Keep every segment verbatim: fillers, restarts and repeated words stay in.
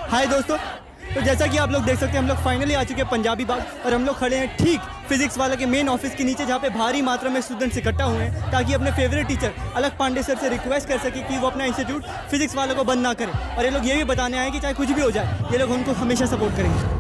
हाय दोस्तों, तो जैसा कि आप लोग देख सकते हैं हम लोग फाइनली आ चुके हैं पंजाबी बाग और हम लोग खड़े हैं ठीक फिजिक्स वाला के मेन ऑफिस के नीचे, जहाँ पे भारी मात्रा में स्टूडेंट्स इकट्ठा हुए हैं ताकि अपने फेवरेट टीचर अलख पांडे सर से रिक्वेस्ट कर सके कि वो अपना इंस्टीट्यूट फिजिक्स वालों को बंद ना करें। और ये लोग ये भी बताने आए कि चाहे कुछ भी हो जाए ये लोग उनको हमेशा सपोर्ट करेंगे।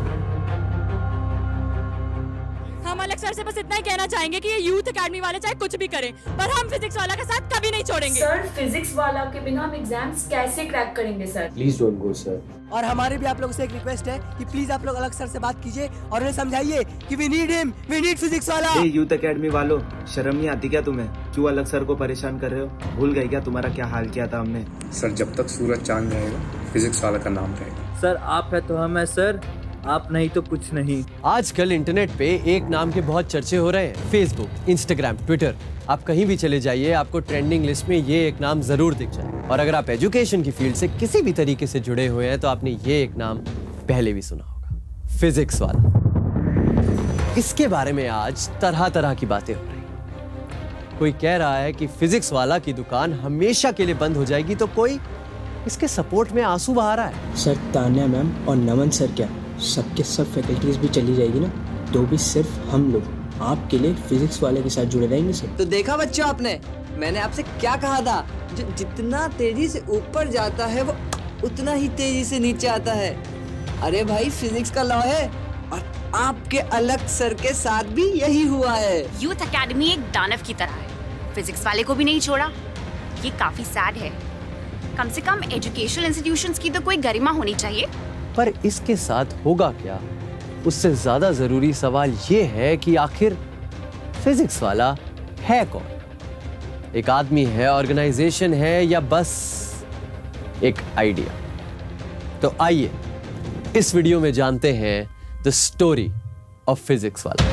हम अलग सर से बस इतना ही कहना चाहेंगे कि ये यूथ एकेडमी वाले चाहे कुछ भी करें पर हम फिजिक्स वाला का साथ कभी नहीं छोड़ेंगे। सर फिजिक्स वाला के बिना हम एग्जाम्स कैसे क्रैक करेंगे sir? Please don't go sir. और हमारी भी आप लोगों से एक रिक्वेस्ट है कि प्लीज आप लोग अलग सर से बात कीजिए और उन्हें समझाइए कि we need him, we need physics वाला। ये यूथ एकेडमी वालों, शर्म नहीं आती क्या तुम्हें? क्यों अलग सर को परेशान कर रहे हो? भूल गए क्या तुम्हारा क्या हाल किया था हमने? सर जब तक सूरज चांद रहेगा फिजिक्स वाला का नाम रहेगा। सर आप है तो हम है सर, आप नहीं तो कुछ नहीं। आजकल इंटरनेट पे एक नाम के बहुत चर्चे हो रहे हैं, फेसबुक, इंस्टाग्राम, ट्विटर। आप कहीं भी चले जाइए आपको ट्रेंडिंग लिस्ट में ये एक नाम जरूर दिख जाए। और अगर आप एजुकेशन की फील्ड से किसी भी तरीके से जुड़े हुए हैं तो आपने ये एक नाम पहले भी सुना होगा, फिजिक्स वाला। इसके बारे में आज तरह तरह की बातें हो रही हैं। कोई कह रहा है कि फिजिक्स वाला की दुकान हमेशा के लिए बंद हो जाएगी, तो कोई इसके सपोर्ट में आंसू बहा रहा है। सर तान्या मैम और नमन सर क्या सबके सब फैकल्टीज भी चली जाएगी ना, तो भी सिर्फ हम लोग आपके लिए फिजिक्स वाले के साथ जुड़े रहेंगे सर। तो देखा बच्चों आपने, मैंने आपसे क्या कहा था, जो जितना तेजी से ऊपर जाता है वो उतना ही तेजी से नीचे आता है। अरे भाई फिजिक्स का लॉ है और आपके अलग सर के साथ भी यही हुआ है। यूथ एकेडमी एक दानव की तरह है, फिजिक्स वाले को भी नहीं छोड़ा। ये काफी सैड है। कम से कम एजुकेशनल इंस्टीट्यूशंस की तो कोई गरिमा होनी चाहिए। पर इसके साथ होगा क्या, उससे ज्यादा जरूरी सवाल ये है कि आखिर फिजिक्स वाला है कौन? एक आदमी है, ऑर्गेनाइजेशन है, या बस एक आइडिया? तो आइए इस वीडियो में जानते हैं द स्टोरी ऑफ फिजिक्स वाला।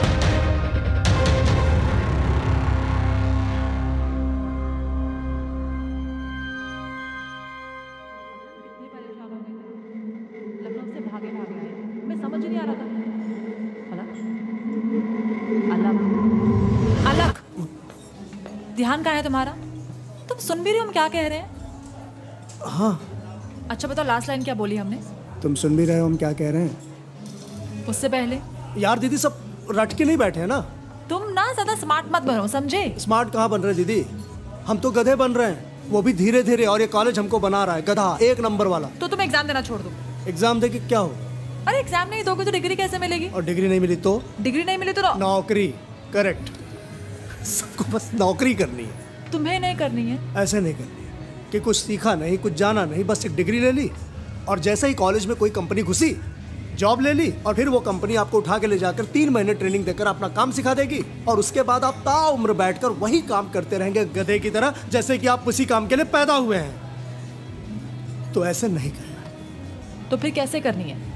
ध्यान कहाँ है तुम्हारा? तुम सुन भी रहे हो हम क्या कह रहे हैं? हाँ। अच्छा बताओ लास्ट लाइन क्या बोली हमने? तुम सुन भी रहे हो हम क्या कह रहे हैं? उससे पहले यार दीदी सब रट के नहीं बैठे हैं ना। तुम ना ज्यादा स्मार्ट मत बनो, समझे? स्मार्ट कहाँ बन रहे दीदी, हम तो गधे बन रहे हैं, वो भी धीरे धीरे। और ये कॉलेज हमको बना रहा है गधा, एक नंबर वाला। तो तुम एग्जाम देना छोड़ दो। एग्जाम दे के क्या हो? अरे एग्जाम नहीं दोगे तो डिग्री कैसे मिलेगी? और डिग्री नहीं मिली तो? डिग्री नहीं मिली तो नौकरी। करेक्ट, सबको बस नौकरी करनी है। तुम्हें नहीं करनी है? ऐसे नहीं करनी है कि कुछ सीखा नहीं, कुछ जाना नहीं, बस एक डिग्री ले ली और जैसे ही कॉलेज में कोई कंपनी घुसी, जॉब ले ली और फिर वो कंपनी आपको उठा के ले जाकर तीन महीने ट्रेनिंग देकर अपना काम सिखा देगी और उसके बाद आप ताउम्र बैठकर वही काम करते रहेंगे गधे की तरह, जैसे कि आप उसी काम के लिए पैदा हुए हैं। तो ऐसे नहीं करना। तो फिर कैसे करनी है?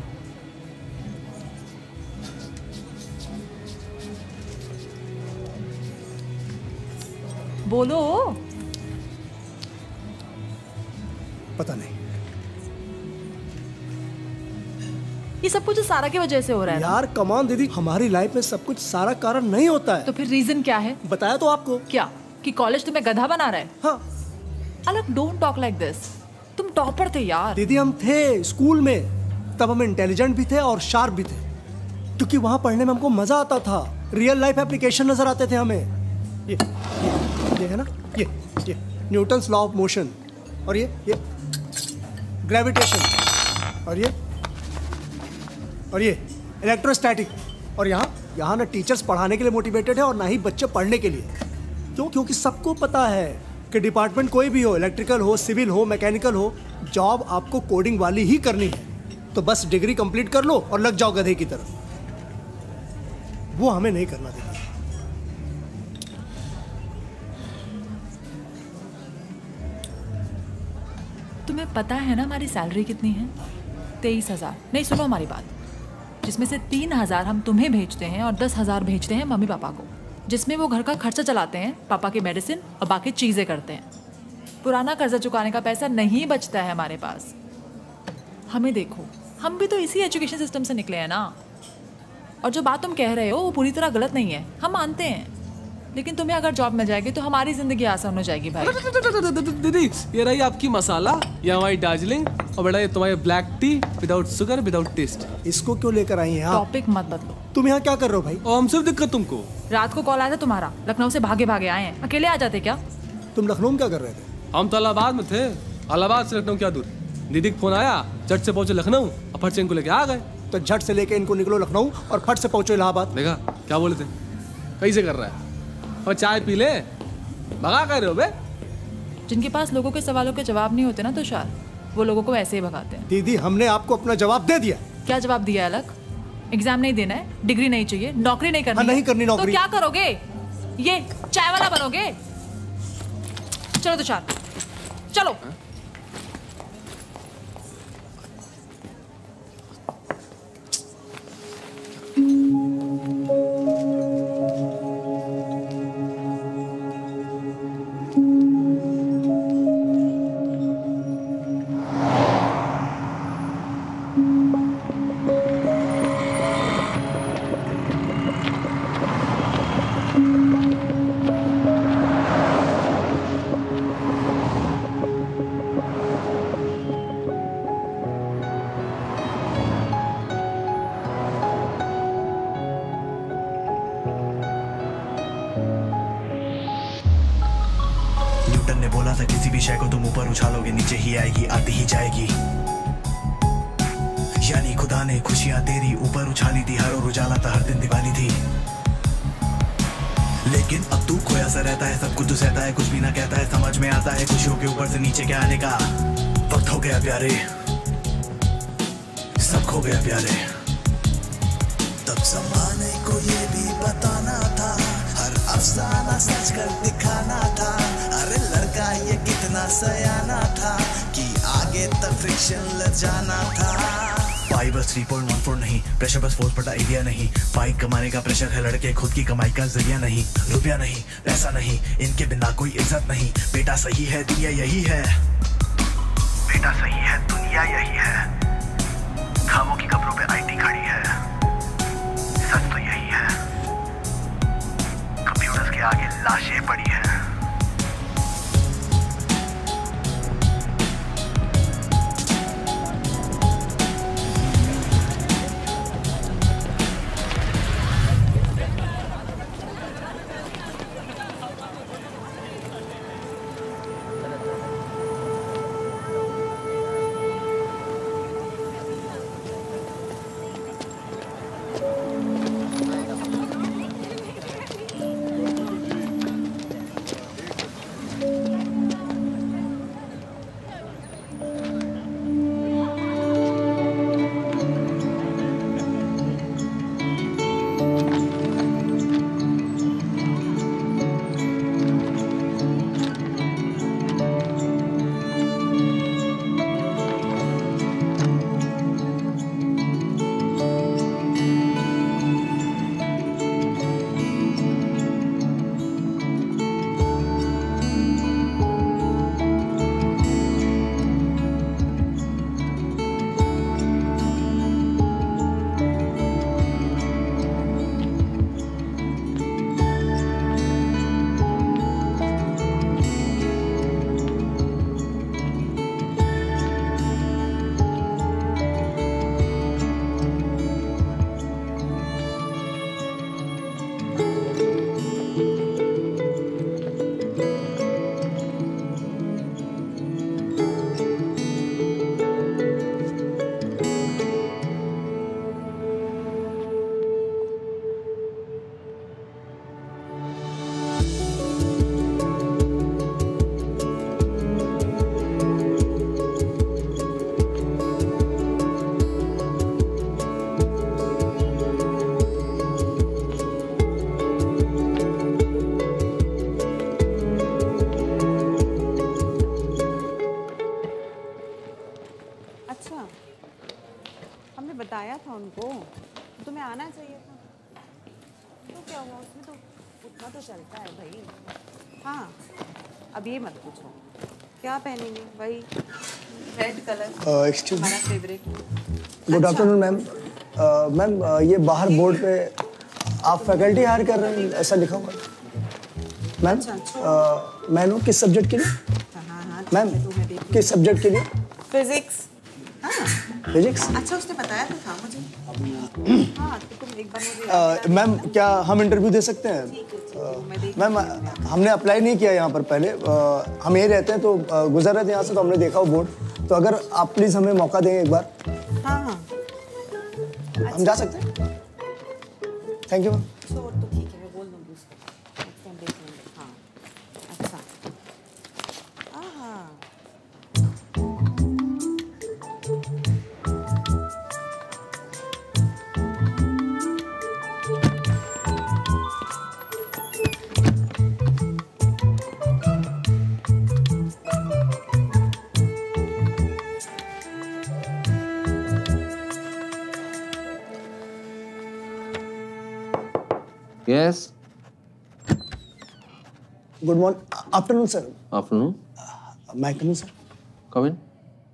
बोलो। पता नहीं, ये सब कुछ सारा की वजह से हो रहा है यार। कमान दीदी, हमारी लाइफ में सब कुछ सारा कारण नहीं होता है। तो फिर रीजन क्या है? बताया तो आपको। क्या? कि कॉलेज तुम्हें गधा बना रहा है? हाँ। Alakh don't talk like this. तुम टॉपर थे यार। दीदी हम थे स्कूल में, तब हम इंटेलिजेंट भी थे और शार्प भी थे, क्योंकि वहां पढ़ने में हमको मजा आता था। रियल लाइफ एप्लीकेशन नजर आते थे हमें। ये ये, ये है ना, ये ये न्यूटन्स लॉ ऑफ मोशन, और ये ये ग्रेविटेशन, और ये और ये इलेक्ट्रोस्टैटिक। और यहाँ यहाँ ना टीचर्स पढ़ाने के लिए मोटिवेटेड है और ना ही बच्चे पढ़ने के लिए। क्यों? क्योंकि सबको पता है कि डिपार्टमेंट कोई भी हो, इलेक्ट्रिकल हो, सिविल हो, मैकेनिकल हो, जॉब आपको कोडिंग वाली ही करनी है। तो बस डिग्री कंप्लीट कर लो और लग जाओ गधे की तरह। वो हमें नहीं करना देगा। तुम्हें पता है ना हमारी सैलरी कितनी है? तेईस हजार। नहीं सुनो हमारी बात, जिसमें से तीन हजार हम तुम्हें भेजते हैं और दस हजार भेजते हैं मम्मी पापा को, जिसमें वो घर का खर्चा चलाते हैं, पापा की मेडिसिन और बाकी चीज़ें करते हैं। पुराना कर्जा चुकाने का पैसा नहीं बचता है हमारे पास। हमें देखो, हम भी तो इसी एजुकेशन सिस्टम से निकले हैं ना। और जो बात तुम कह रहे हो वो पूरी तरह गलत नहीं है, हम मानते हैं। लेकिन तुम्हें अगर जॉब मिल जाएगी तो हमारी जिंदगी आसान हो जाएगी भाई। दीदी ये रही आपकी मसाला, ये हमारी दार्जिलिंग, और बेटा ये तुम्हारी black tea without sugar without taste. इसको क्यों लेकर आई हैं आप? टॉपिक मत बदलो। तुम यहाँ क्या कर रहे हो भाई? और हमसे दिक्कत तुमको? रात को कॉल आया था तुम्हारा, लखनऊ से भागे भागे आए हैं, अकेले आ जाते क्या? तुम लखनऊ में क्या कर रहे थे? हम तो इलाहाबाद में थे। इलाहाबाद से लखनऊ क्या दूर? दीदी का फोन आया, झट से पहुंचे लखनऊ और फट से इनको लेके आ गए। तो झट से लेके इनको निकलो लखनऊ और फट से पहुंचो इलाहाबाद। देखा क्या बोले थे? कैसे कर रहा है? और चाय पी ले, भगा कर रहे हो बे? जिनके पास लोगों के सवालों के जवाब नहीं होते ना तुषार, वो लोगों को ऐसे ही भगाते हैं। दीदी हमने आपको अपना जवाब दे दिया। क्या जवाब दिया है अलग? एग्जाम नहीं देना है, डिग्री नहीं चाहिए, नौकरी नहीं करनी हाँ, है। नहीं करनी नौकरी। तो क्या करोगे? ये चाय वाला बनोगे? चलो तुषार चलो। उछालोगे नीचे ही आएगी, आती ही जाएगी। यानी खुदा ने खुशियां तेरी ऊपर उछाली थी, हर और उजाला था, हर दिन दिवाली थी। लेकिन अब तू खोया सा रहता है, सब कुछ तो सहता है, कुछ भी ना कहता है, समझ में आता है खुशियों के ऊपर से नीचे के आने का वक्त हो गया प्यारे, सब खो गया प्यारे। तब जमाने को ये भी बताना था, हर अफसाना सच कर दिखाना था। अरे लड़का ये कितना सयाना था कि आगे तक फ्रिक्शन ल जाना था। पाई बस थ्री पॉइंट वन फोर नहीं, प्रेशर बस फोर्स बटा एरिया नहीं। पाई कमाने का प्रेशर है, लड़के खुद की कमाई का जरिया नहीं। रुपया नहीं, पैसा नहीं, इनके बिना कोई इज्जत नहीं। बेटा सही है दुनिया यही है, बेटा सही है दुनिया यही है। खामों की कब्रों पे आईटी खड़ी है, सच तो यही है। कंप्यूटर्स के आगे लाशें पड़ी है। बताया था उनको, तुम्हें आना चाहिए था। तो क्या हुआ, उसमें तो उतना तो चलता है भाई। हाँ अब ये मत पूछो क्या पहनेंगे, वही रेड कलर एक्सक्यूज हमारा favourite. Good afternoon ma'am. Ma'am ये बाहर बोर्ड पे आप फैकल्टी हायर कर रहे हैं ऐसा लिखा हुआ है मैम। मैं नो किस सब्जेक्ट के लिए? मैम किस सब्जेक्ट के लिए? फिजिक्स। फिजिक्स। अच्छा उसने बताया तो था मुझे। हाँ तो तुम एक बार मुझे। मैम क्या हम इंटरव्यू दे सकते हैं? मैम हमने अप्लाई नहीं किया यहाँ पर पहले, uh, हम यहीं रहते हैं तो uh, गुजर रहे थे यहाँ से तो हमने देखा वो बोर्ड, तो अगर आप प्लीज़ हमें मौका दें एक बार। हाँ हाँ हम जा सकते हैं? Thank you ma'am. तो ठीक है मैं बोल दूँगी उसको, नेक्स्ट टाइम देख लेंगे। हाँ अच्छा हाँ Yes. Good morning. Afternoon, sir. Afternoon. Uh, may I come in, sir? Come in.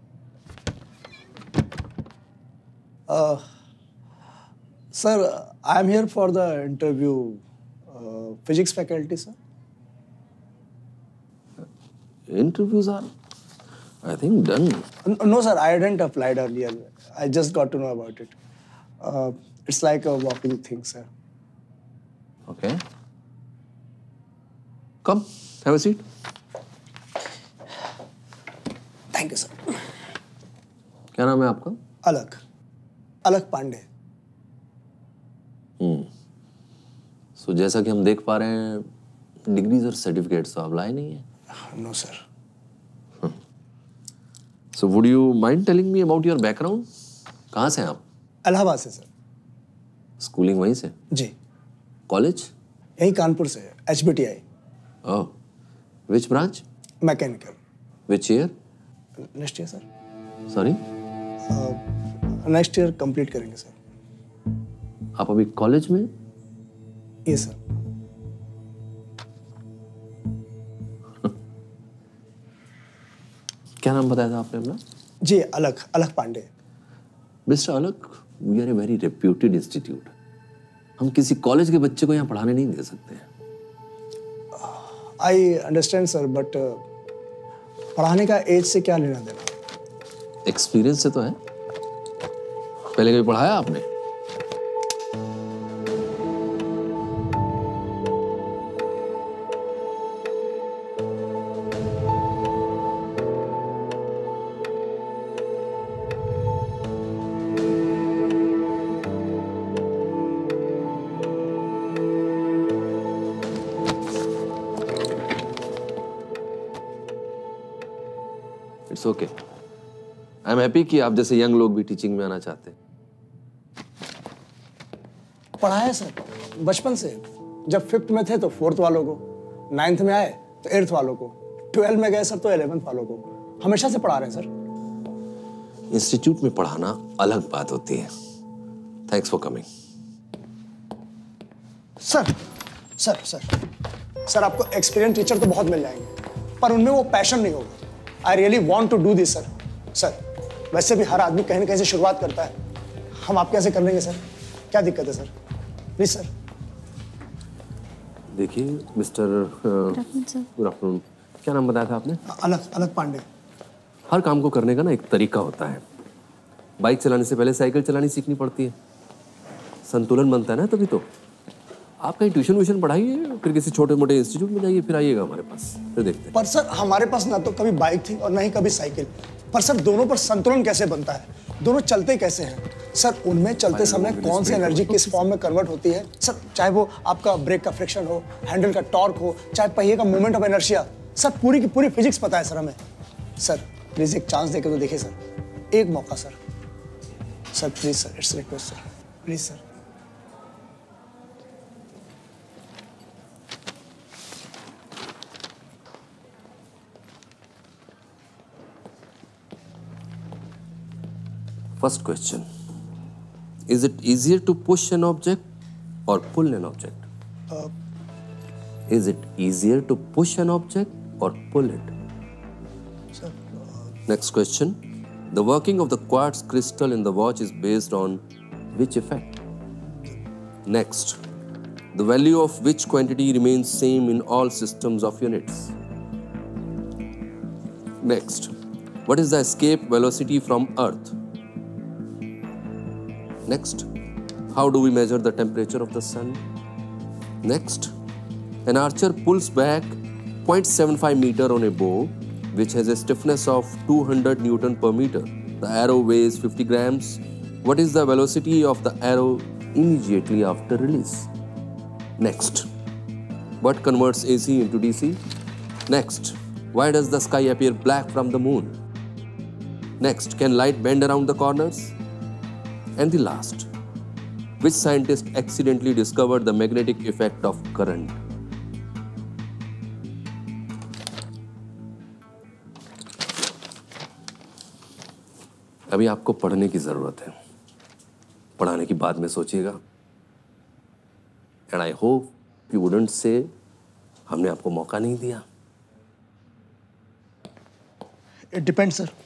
Uh, sir, I am here for the interview. Uh, physics faculty, sir. Interviews are, I think, done. No, sir. I hadn't applied earlier. I just got to know about it. Uh, it's like a walking thing, sir. Okay. Come, have a seat. Thank you, sir. क्या नाम है आपका? अलग, अलग पांडे। हम्म। सो जैसा कि हम देख पा रहे हैं, डिग्रीज और सर्टिफिकेट्स तो आप लाए नहीं है? No, sir. So would you mind telling me about your background? कहाँ से हैं आप? इलाहाबाद से, सर। स्कूलिंग वहीं से? जी। कॉलेज? यहीं कानपुर से, H B T I. Oh, which branch? Mechanical. Which year? Next year, sir. Sorry? Next year complete करेंगे, सर। आप अभी कॉलेज में? ये सर। क्या नाम बताया था आपने अपना? जी, Alakh, Alakh Pandey. Mister Alakh, we are a very reputed institute. हम किसी कॉलेज के बच्चे को यहाँ पढ़ाने नहीं दे सकते हैं। आई अंडरस्टैंड सर, बट पढ़ाने का एज से क्या लेना देना? एक्सपीरियंस से तो है। पहले कभी पढ़ाया आपने? It's okay. I am happy कि आप जैसे यंग लोग भी टीचिंग में आना चाहते हैं। पढ़ाया सर, बचपन से। जब फिफ्थ में थे तो फोर्थ वालों को, नाइन्थ में आए तो एट्थ वालों को, ट्वेल्व में गए सर तो इलेवेंथ वालों को। हमेशा से पढ़ा रहे हैं सर। इंस्टीट्यूट में पढ़ाना अलग बात होती है। Thanks for coming. Sir sir sir sir आपको एक्सपीरियंस टीचर तो बहुत मिल जाएंगे, पर उनमें वो पैशन नहीं होगा। I really want to do this sir. Sir वैसे भी हर आदमी कहीं ना कहीं से शुरुआत करता है, हम आप कैसे कर लेंगे सर? क्या दिक्कत है सर? Please sir. देखिए मिस्टर गुड आफ्टरनून, क्या नाम बताया था आपने? अलग, अलग पांडे। हर काम को करने का ना एक तरीका होता है। बाइक चलाने से पहले साइकिल चलानी सीखनी पड़ती है, संतुलन बनता है ना तभी तो। आप कहीं ट्यूशन व्यूशन पढ़ाइए, फिर किसी छोटे मोटे इंस्टीट्यूट में जाइए, फिर आइएगा हमारे पास, फिर देखते हैं। पर सर हमारे पास ना तो कभी बाइक थी और ना ही कभी साइकिल। पर सर दोनों पर संतुलन कैसे बनता है? दोनों चलते कैसे हैं? सर उनमें चलते समय कौन सी एनर्जी किस फॉर्म में कन्वर्ट होती है? सर चाहे वो आपका ब्रेक का फ्रिक्शन हो, हैंडल का टॉर्क हो, चाहे पहिए का मूवमेंट ऑफ इनर्शिया, सर पूरी की पूरी फिजिक्स पता है सर हमें। सर प्लीज एक चांस देके तो देखिए सर, एक मौका sir. Sir please sir, it's request sir, please sir. First question, is it easier to push an object or pull an object? Uh, is it easier to push an object or pull it? Sir, uh, Next question, the working of the quartz crystal in the watch is based on which effect? Next, the value of which quantity remains same in all systems of units? Next, what is the escape velocity from Earth? Next, how do we measure the temperature of the sun? Next, an archer pulls back zero point seven five meter on a bow which has a stiffness of two hundred newton per meter. The arrow weighs fifty grams. What is the velocity of the arrow immediately after release? Next, what converts A C into D C? Next, why does the sky appear black from the moon? Next, can light bend around the corners? And the last, which scientist accidentally discovered the magnetic effect of current? अभी आपको पढ़ने की जरूरत है, पढ़ाने की बाद में सोचिएगा। And I hope you wouldn't say हमने आपको मौका नहीं दिया। It depends, sir.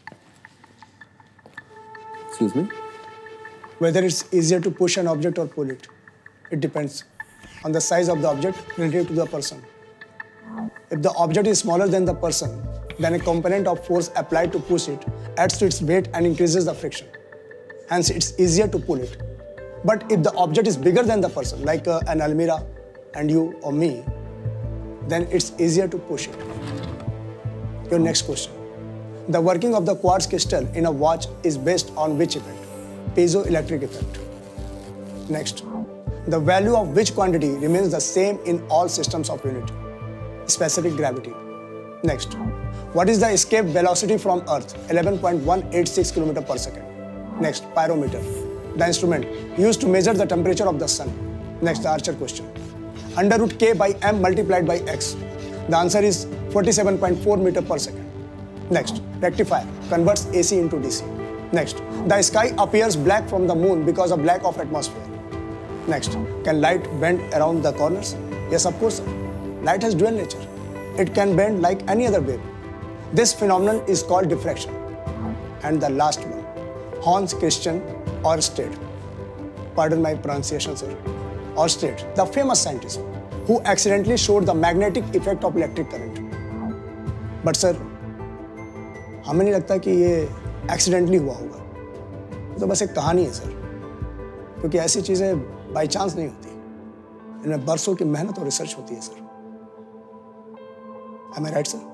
Excuse me? Whether it's easier to push an object or pull it. It depends on the size of the object relative to the person. If the object is smaller than the person, then a component of force applied to push it adds to its weight and increases the friction. Hence, it's easier to pull it. But if the object is bigger than the person, like uh, an Almira and you or me, then it's easier to push it. Your next question. The working of the quartz crystal in a watch is based on which effect? Piezoelectric effect. Next. The value of which quantity remains the same in all systems of unit? Specific gravity. Next. What is the escape velocity from Earth? eleven point one eight six kilometers per second. Next, pyrometer. The instrument used to measure the temperature of the sun. Next, the archer question. Under root k by m multiplied by x. The answer is forty-seven point four meters per second. Next, rectifier converts A C into D C. Next, the sky appears black from the moon because of lack of atmosphere. Next, can light bend around the corners? Yes, of course. Light has dual nature. It can bend like any other wave. This phenomenon is called diffraction. And the last one, Hans Christian Ørsted. Pardon my pronunciation, sir. Ørsted, the famous scientist who accidentally showed the magnetic effect of electric current. But sir, हमें नहीं लगता कि ये accidentally हुआ होगा। तो बस एक कहानी है सर, क्योंकि ऐसी चीजें बाय चांस नहीं होती, इनमें बरसों की मेहनत और रिसर्च होती है sir. Am I right, sir?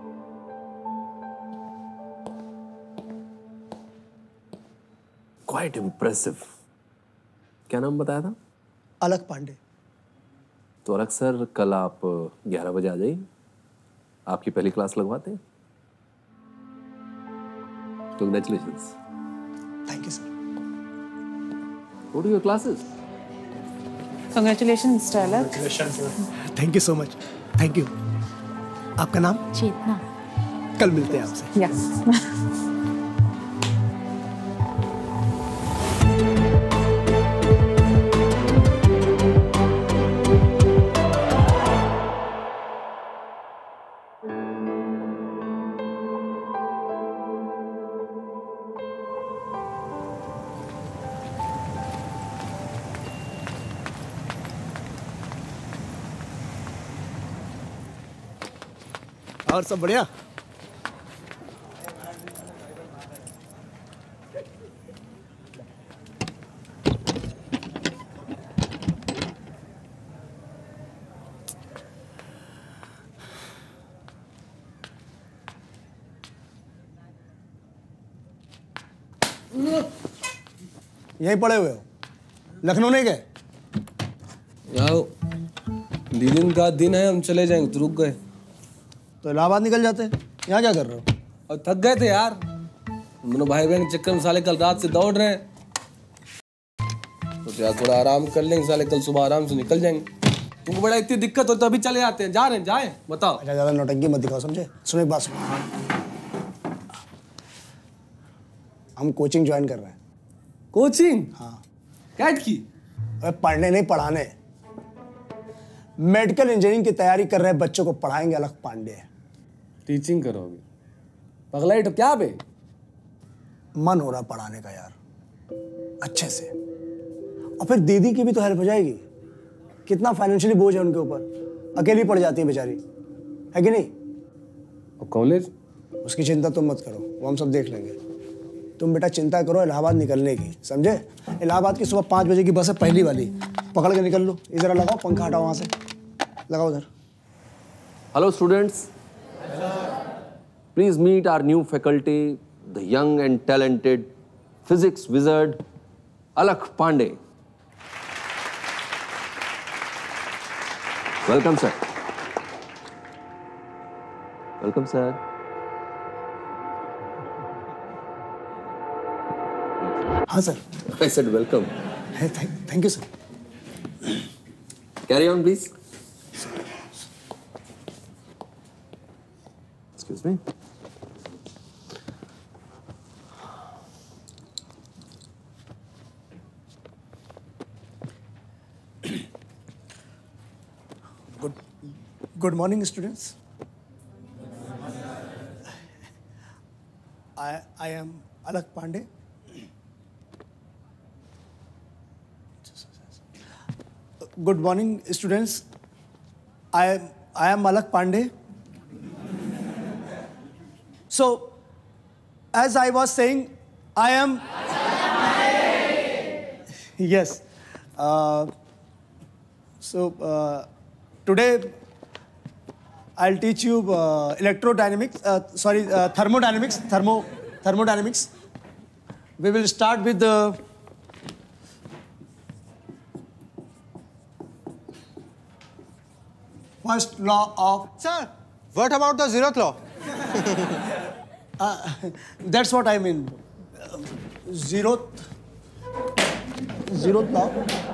Quite impressive. क्या नाम बताया था? अलग पांडे। तो अलग सर, कल आप ग्यारह बजे आ जाइए, आपकी पहली क्लास लगवाते हैं। Congratulations. Thank you, sir. Go to your classes. Congratulations, Mister Alak. Congratulations, sir. Thank you so much. Thank you. आपका नाम? चेतना। कल मिलते हैं आपसे। Yes. और सब बढ़िया? यहीं पड़े हुए हो? लखनऊ नहीं गए? याओ, दिन का दिन है, हम चले जाएंगे तो रुक गए। तो इलाहाबाद निकल जाते। यहाँ क्या कर रहे हो? और थक गए थे यार, दोनों भाई बहन के चक्कर में साले कल रात से दौड़ रहे हैं, तो यार थोड़ा आराम कर लेंगे, साले कल सुबह आराम से निकल जाएंगे। तुमको बड़ा इतनी दिक्कत हो तो अभी चले आते हैं। जा रहे हैं, जाए बताओ। अच्छा, ज्यादा नौटंकी मत दिखाओ, समझे? सुनो एक बात सुनो, हम कोचिंग ज्वाइन कर रहे हैं। कोचिंग? हाँ। कैट की? अरे पढ़ने नहीं, पढ़ाने। मेडिकल इंजीनियरिंग की तैयारी कर रहे बच्चों को पढ़ाएंगे अलग पांडे। टीचिंग करोगे? पगला तो क्या बे? मन हो रहा पढ़ाने का यार, अच्छे से। और फिर दीदी की भी तो हेल्प हो जाएगी। कितना फाइनेंशियली बोझ है उनके ऊपर, अकेली पड़ जाती है बेचारी, है कि नहीं? और कॉलेज? उसकी चिंता तुम मत करो, वो हम सब देख लेंगे। तुम बेटा चिंता करो इलाहाबाद निकलने की, समझे? इलाहाबाद की सुबह पाँच बजे की बस है, पहली वाली, पकड़ के निकल लो। इधर लगाओ, पंखा हटाओ वहाँ से, लगाओ उधर। Hello students, please meet our new faculty, the young and talented physics wizard Alakh Pandey. Welcome sir. Welcome sir. हाँ sir. I said welcome. Thank you sir. Carry on please. Excuse me. Good, good morning, students. I, I am Alak Pandey. Good morning, students. I am I am Alak Pandey. So, as I was saying, I am. Yes. Uh, so uh, today I'll teach you uh, electrodynamics. Uh, sorry, uh, thermodynamics. Thermo thermodynamics. We will start with the. First law of... Sir, what about the zeroth law? uh, that's what I mean. Uh, zeroth... Zeroth law.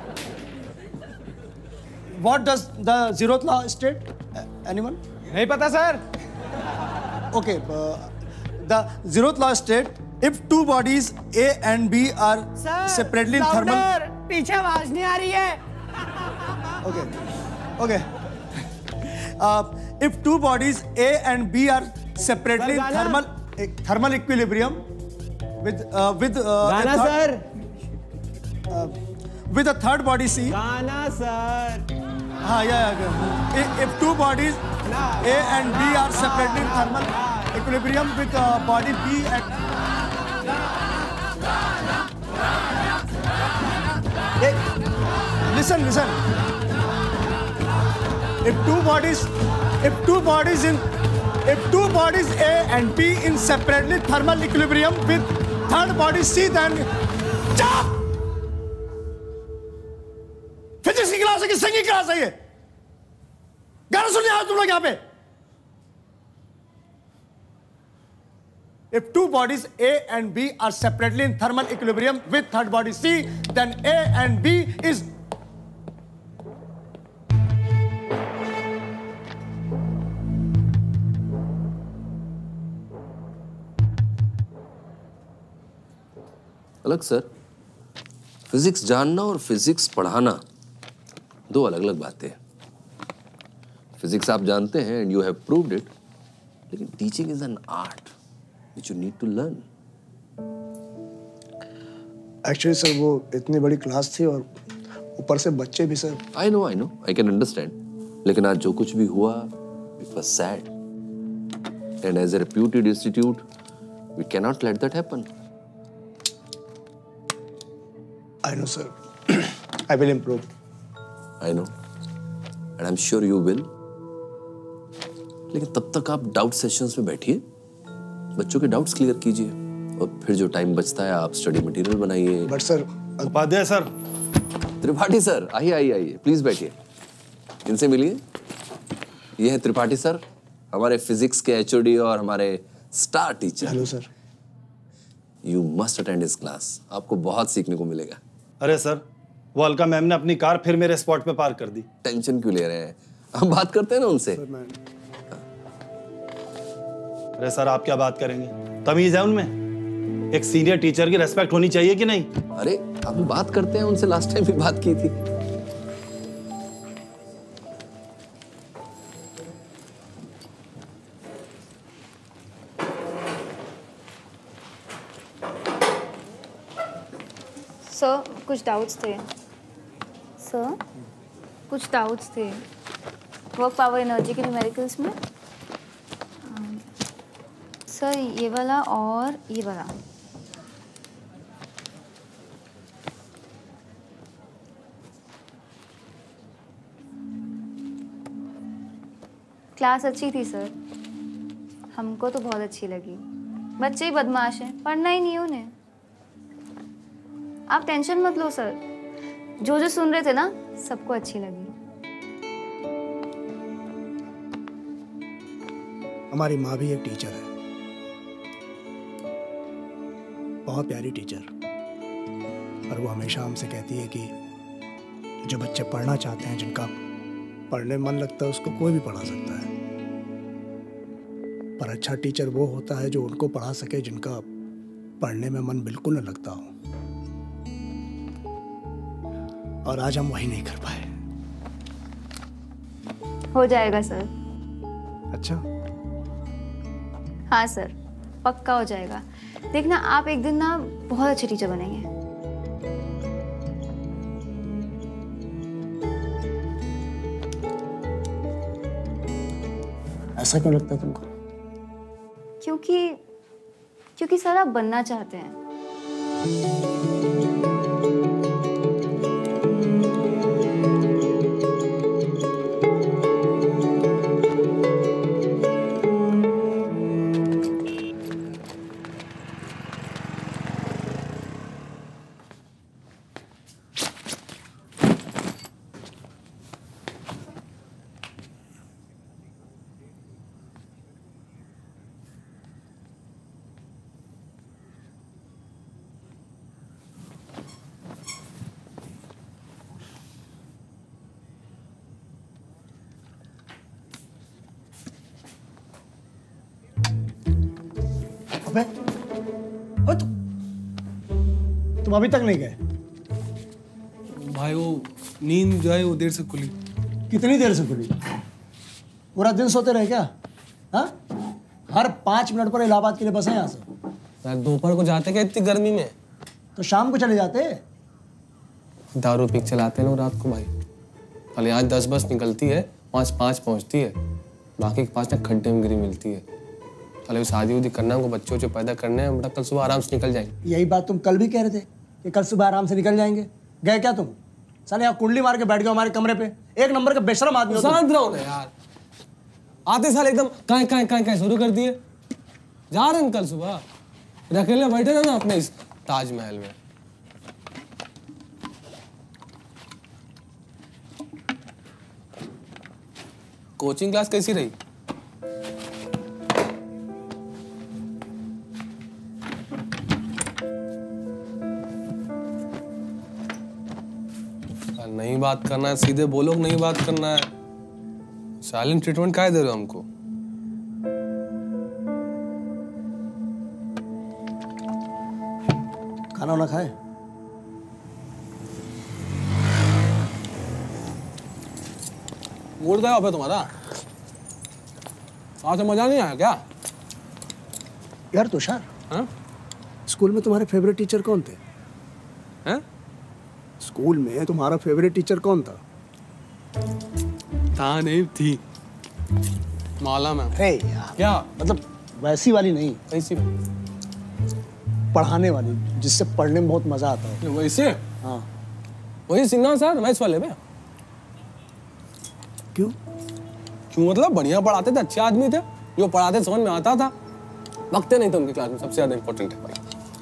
What does the zeroth law state? Uh, anyone? नहीं पता sir. Okay. Uh, the zeroth law state, if two bodies A and B are Sir, separately in thermal... louder. पीछे आवाज नहीं आ रही है. Okay. Okay. Uh, if two bodies A and B are separately in thermal eh, thermal equilibrium with uh, with uh, Gana, a third, sir. Uh, with a third body C. Gana, sir. Ah, yeah, yeah. If, if two bodies A and B are separately in thermal equilibrium with uh, body B and hey, listen, listen. If two bodies, if two bodies in, if two bodies A and B in separately thermal equilibrium with third body C, then chop. Physics की class है कि संगीत class है ये? गाना सुनने आओ तुम लोग यहाँ पे? If two bodies A and B are separately in thermal equilibrium with third body C, then A and B is अलग सर, फिजिक्स जानना और फिजिक्स पढ़ाना दो अलग अलग बातें हैं। फिजिक्स आप जानते हैं and you have proved it, लेकिन teaching is an art which you need to learn. Actually sir वो इतनी बड़ी क्लास थी और ऊपर से बच्चे भी sir. I know I know I can understand, लेकिन आज जो कुछ भी हुआ it was sad and as a reputed institute we cannot let that दैट हैपन। I know, sir. I will improve. I know, and I'm sure you will. लेकिन तब तक आप डाउट सेशंस में बैठिए, बच्चों के डाउट्स क्लियर कीजिए और फिर जो टाइम बचता है आप स्टडी मटेरियल बनाइए। But sir, Upadhyay sir, Tripathi sir, आइए आइए आइए, प्लीज बैठिए, इनसे मिलिए। ये है त्रिपाठी सर, हमारे फिजिक्स के एचओडी और हमारे star teacher. Hello sir. You must attend his class, आपको बहुत सीखने को मिलेगा। अरे सर, वो अलका मैम ने अपनी कार फिर मेरे स्पॉट पे पार्क कर दी। टेंशन क्यों ले रहे हैं, हम बात करते हैं ना उनसे। अरे सर, आप क्या बात करेंगे, तमीज है उनमें। एक सीनियर टीचर की रेस्पेक्ट होनी चाहिए कि नहीं? अरे अभी बात करते हैं उनसे, लास्ट टाइम भी बात की थी। सर कुछ डाउट्स थे सर कुछ डाउट्स थे वर्क पावर एनर्जी के न्यूमेरिकल्स में। सर ये वाला और ये वाला क्लास अच्छी थी सर, हमको तो बहुत अच्छी लगी। बच्चे ही बदमाश हैं, पढ़ना ही नहीं है उन्हें। आप टेंशन मत लो सर, जो जो सुन रहे थे ना सबको अच्छी लगी। हमारी माँ भी एक टीचर है, बहुत प्यारी टीचर, और वो हमेशा हमसे कहती है कि जो बच्चे पढ़ना चाहते हैं, जिनका पढ़ने में मन लगता है, उसको कोई भी पढ़ा सकता है। पर अच्छा टीचर वो होता है जो उनको पढ़ा सके जिनका पढ़ने में मन बिल्कुल न लगता हो। और आज हम वही नहीं कर पाए। हो जाएगा सर। अच्छा? हाँ सर, पक्का हो जाएगा। देखना आप एक दिन ना बहुत अच्छे टीचर बनेंगे। ऐसा क्यों लगता है तुमको? क्योंकि क्योंकि सर आप बनना चाहते हैं। अबे, ओ तु, तुम अभी तक नहीं गए? भाई वो नींद जो है वो देर से खुली। कितनी देर से खुली? पूरा दिन सोते रहे क्या? हाँ? हर पाँच मिनट पर इलाहाबाद के लिए बसें यहाँ से। यार दोपहर को जाते क्या इतनी गर्मी में? तो शाम को चले जाते। दारू पी के चलाते हैं लोग रात को भाई। कल आज दस बस निकलती है, पाँच पाँच पहुँचती है, बाकी के पास ना खड्डे में गिरी मिलती है। कल शादी उदी करना है, उनको बच्चों बच्चे पैदा करने हैं, बेटा कल सुबह आराम से निकल जाएंगे। यही बात तुम कल भी कह रहे थे कि कल सुबह आराम से निकल जाएंगे। गए क्या तुम? साले यहाँ कुंडली मार के बैठ गए हमारे कमरे पे। एक नंबर का बेशरम आदमी हो तुम। शांत रहो ना यार। आते साल एकदम काए काए काए काए शुरू कर दिए। जा रहे हैं कल सुबह, अकेले बैठे थे ना अपने इस ताजमहल में। कोचिंग क्लास कैसी रही? नहीं बात करना है, सीधे बोलो नहीं बात करना है। साइलेंट ट्रीटमेंट काहे दे रहे हो हमको? खाना वाना खाए? मूड गया पे तुम्हारा? साथ में मजा नहीं आया क्या? यार तुषार, हाँ? स्कूल में तुम्हारे फेवरेट टीचर कौन थे? हैं? स्कूल में तुम्हारा फेवरेट टीचर कौन था? था नहीं थी माला मैम। अरे यार, क्या मतलब वैसी वाली नहीं, कैसी? पढ़ाने वाली, जिससे पढ़ने में बहुत मजा आता है। वैसे? हाँ। वही सिन्हा सर मैथ्स वाले में। क्यों? क्यों मतलब बढ़िया पढ़ाते थे, अच्छे आदमी थे, जो पढ़ाते समझ में आता था। वक्ते नहीं थे उनकी क्लास में, सबसे ज्यादा इंपॉर्टेंट है भाई।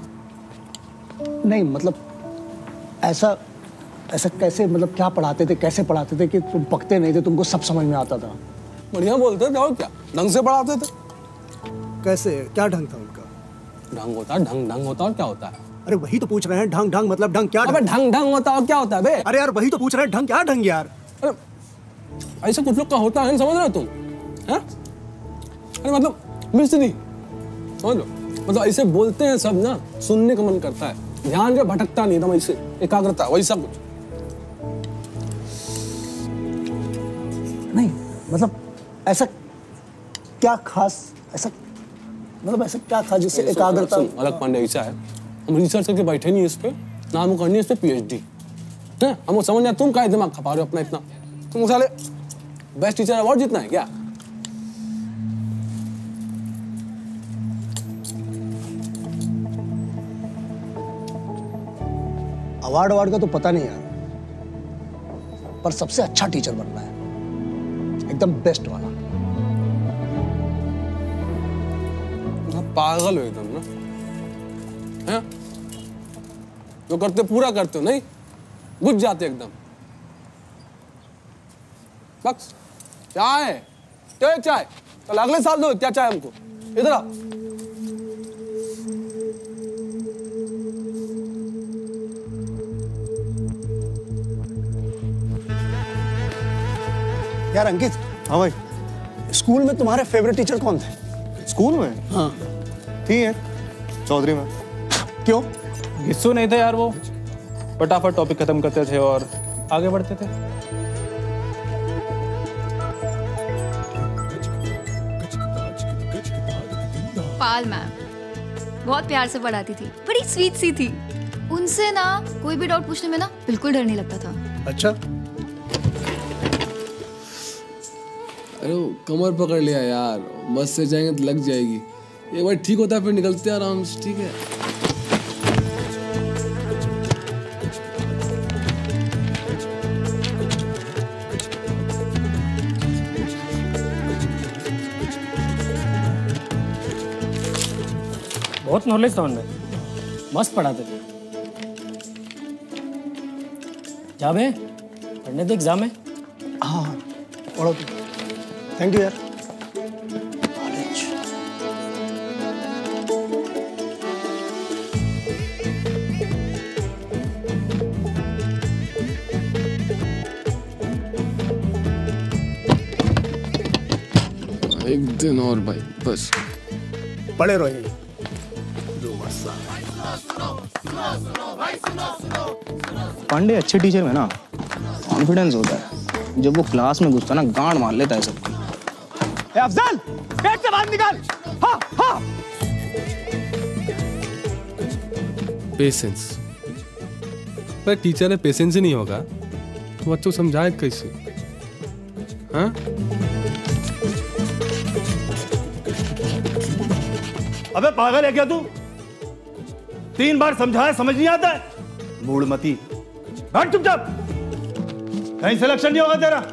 नहीं मतलब ऐसा ऐसा कैसे, मतलब क्या पढ़ाते थे, कैसे पढ़ाते थे कि तुम पकते नहीं थे, तुमको सब समझ में आता था? बढ़िया बोलते थे और क्या, ढंग से पढ़ाते थे। कैसे, क्या ढंग था उनका? ढंग होता है, ढंग ढंग होता और क्या होता है? अरे वही तो पूछ रहे हैं, ढंग ढंग मतलब ढंग क्या? अबे ढंग ढंग होता और क्या होता है बे? अरे यार वही तो पूछ रहे हैं, ढंग क्या ढंग यार? अरे ऐसा कुछ लोग का होता है, समझ रहे हो तुम? हैं? अरे मतलब मिस्त्री समझ लो, मतलब ऐसे बोलते हैं सब ना, सुनने का मन करता है, ध्यान जो भटकता नहीं था, ऐसे एकाग्रता वैसा कुछ नहीं। मतलब ऐसा क्या खास, ऐसा मतलब ऐसा क्या खास जिससे एकाग्रता? अलग पांडे ऐसा है, हम रिसर्च करके बैठे नहीं इस पे, ना हम करनी है इस पे पीएचडी है, हमको समझ नहीं, तुम क्या दिमाग खपा रहे हो अपना इतना? तुम साले बेस्ट टीचर अवार्ड जीतना है क्या? अवार्ड अवार्ड का तो पता नहीं यार, पर सबसे अच्छा टीचर बनना है, एकदम बेस्ट वाला। पागल हो तुम ना, हैं? जो करते पूरा करते हो, नहीं बुझ जाते एकदम। बस चाय चाय चाय कल अगले साल दो क्या चाय हमको, इधर आओ। यार अंकित। हाँ भाई। स्कूल में तुम्हारे फेवरेट टीचर कौन थे? स्कूल में? हाँ। थी है चौधरी में। क्यों? गिस्सू नहीं थे यार वो, फटाफट टॉपिक खत्म करते थे और आगे बढ़ते थे। पाल मैम बहुत प्यार से पढ़ाती थी, बड़ी स्वीट सी थी। उनसे ना कोई भी डाउट पूछने में ना बिल्कुल डर नहीं लगता था। अच्छा। अरे कमर पकड़ लिया यार, बस से जाएंगे तो लग जाएगी। एक बार ठीक होता है फिर निकलते हैं आराम से, ठीक है। बहुत नॉलेज था उनमें, मस्त पढ़ाते थे। जा बे, पढ़ने दे, एग्जाम है। हाँ हाँ पढ़ो तुम। थैंक यू यार। एक दिन और भाई बस पढ़े रहो यहीं। पांडे अच्छे टीचर में ना कॉन्फिडेंस होता है, जब वो क्लास में घुसता ना गांड मार लेता है सबकी। अफजल पेट से बाहर निकाल। हाँ हाँ। पेशेंस, पर टीचर ने पेशेंस ही नहीं होगा तो बच्चों समझाए कैसे? हाँ अबे पागल है क्या तू? तीन बार समझाया समझ नहीं आता है? मूढ़मती, बैठ चुपचाप, कहीं सिलेक्शन नहीं होगा तेरा।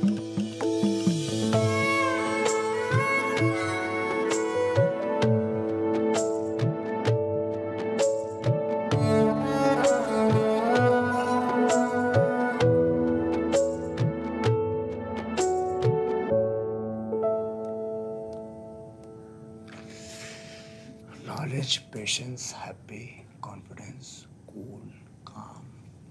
Knowledge, patience, happy, confidence, cool, calm.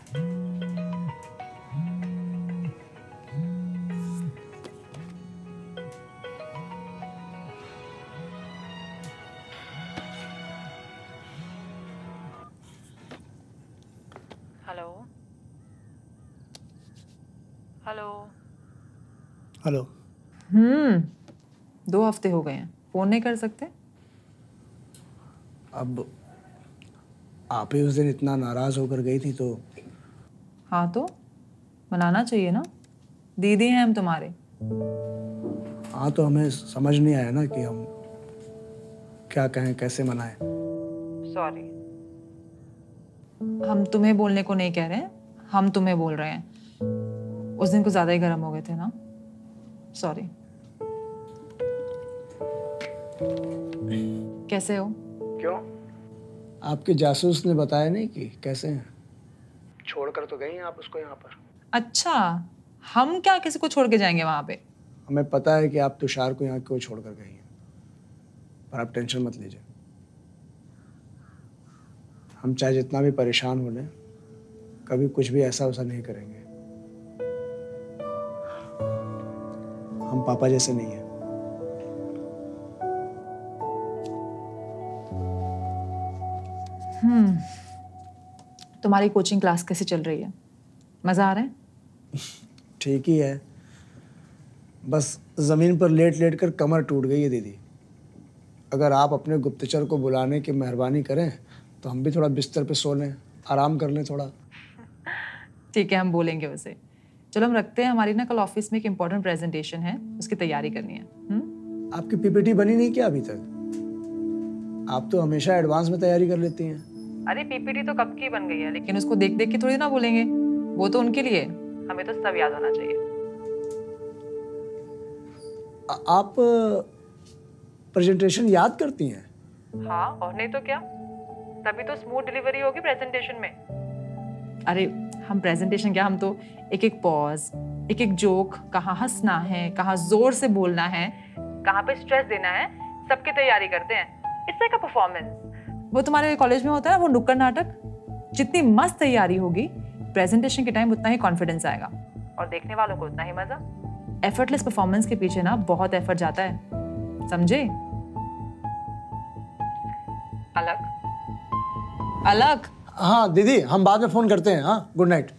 Hello hello hello. हम्म दो हफ्ते हो गए हैं, फोन नहीं कर सकते? अब आप ही उस दिन इतना नाराज होकर गई थी तो। हाँ तो मनाना चाहिए ना, दीदी हैं हम तुम्हारे। हाँ तो हमें समझ नहीं आया ना कि हम क्या कहें, कैसे मनाएं। सॉरी, हम तुम्हें बोलने को नहीं कह रहे हैं, हम तुम्हें बोल रहे हैं। उस दिन कुछ ज्यादा ही गर्म हो गए थे ना, सॉरी। कैसे हो? क्यों? आपके जासूस ने बताया नहीं कि कैसे हैं? छोड़कर तो गई हैं आप उसको यहाँ पर। अच्छा, हम क्या किसी को छोड़ के जाएंगे वहां पे? हमें पता है कि आप तुषार को यहाँ क्यों छोड़कर गई हैं, पर आप टेंशन मत लीजिए। हम चाहे जितना भी परेशान हो लें, कभी कुछ भी ऐसा वैसा नहीं करेंगे। हम पापा जैसे नहीं हैं। हम्म तुम्हारी कोचिंग क्लास कैसी चल रही है? मजा आ रहा है? ठीक ही है, बस जमीन पर लेट लेट कर कमर टूट गई है दीदी। अगर आप अपने गुप्तचर को बुलाने की मेहरबानी करें तो हम भी थोड़ा बिस्तर पे सो लें, आराम कर लें थोड़ा। ठीक है, हम बोलेंगे उसे। चलो हम रखते हैं, हमारी ना कल ऑफिस में एक इम्पोर्टेंट प्रेजेंटेशन है, उसकी तैयारी करनी है। हम्म आपकी पीपीटी बनी नहीं क्या अभी तक? आप तो हमेशा एडवांस में तैयारी कर लेती हैं। अरे पीपीटी तो कब की बन गई है, लेकिन उसको देख देख के थोड़ी ना बोलेंगे, वो तो उनके लिए, हमें तो सब याद होना चाहिए। आ, आप प्रेजेंटेशन याद करती हैं? हाँ और नहीं तो क्या, तभी तो स्मूथ डिलीवरी होगी प्रेजेंटेशन में। अरे हम प्रेजेंटेशन क्या, हम तो एक एक पॉज, एक एक जोक, कहाँ हंसना है, कहाँ जोर से बोलना है, कहाँ पे स्ट्रेस देना है, सबकी तैयारी करते हैं। It's like a performance. वो तुम्हारे कॉलेज में होता है ना वो नुक्कड़ नाटक, जितनी मस्त तैयारी होगी प्रेजेंटेशन के टाइम उतना ही कॉन्फिडेंस आएगा और देखने वालों को उतना ही मजा। एफर्टलेस परफॉर्मेंस के पीछे ना बहुत एफर्ट जाता है, समझे? अलग अलग हाँ दीदी, हम बाद में फोन करते हैं। हाँ, गुड नाइट।